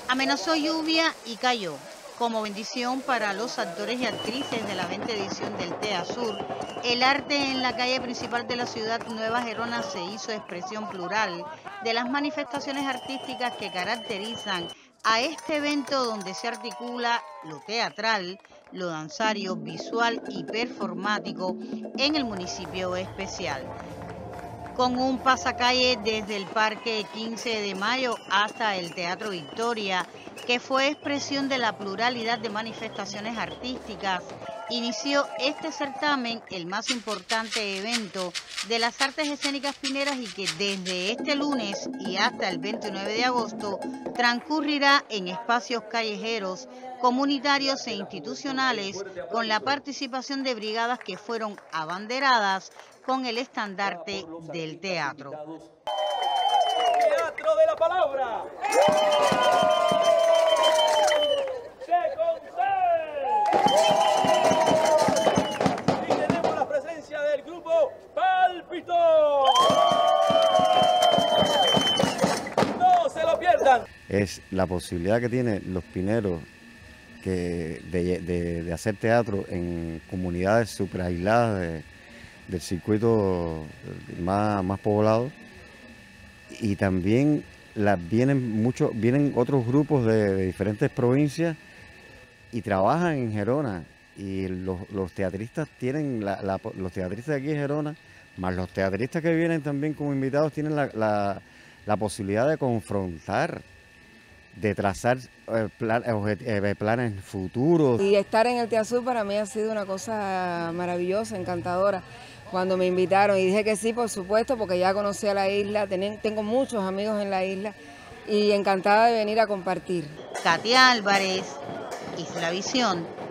Amenazó lluvia y cayó. Como bendición para los actores y actrices de la 20 edición del TEA Sur, el arte en la calle principal de la ciudad Nueva Gerona se hizo expresión plural de las manifestaciones artísticas que caracterizan a este evento donde se articula lo teatral, lo danzario, visual y performático en el municipio especial. Con un pasacalle desde el Parque 15 de Mayo hasta el Teatro Victoria, que fue expresión de la pluralidad de manifestaciones artísticas, inició este certamen, el más importante evento de las artes escénicas pineras y que desde este lunes y hasta el 29 de agosto transcurrirá en espacios callejeros, comunitarios e institucionales con la participación de brigadas que fueron abanderadas con el estandarte del teatro. Teatro de la palabra. Y tenemos la presencia del grupo Pálpito. No se lo pierdan. Es la posibilidad que tienen los pineros de hacer teatro en comunidades súper aisladas del circuito más poblado, y también vienen otros grupos de diferentes provincias y trabajan en Gerona, y los teatristas tienen los teatristas de aquí de Gerona, más los teatristas que vienen también como invitados, tienen la posibilidad de confrontar, de trazar planes futuros. Y estar en el TEA Sur para mí ha sido una cosa maravillosa, encantadora. Cuando me invitaron y dije que sí, por supuesto, porque ya conocía la isla, tengo muchos amigos en la isla y encantada de venir a compartir. Katia Álvarez, Isla Visión.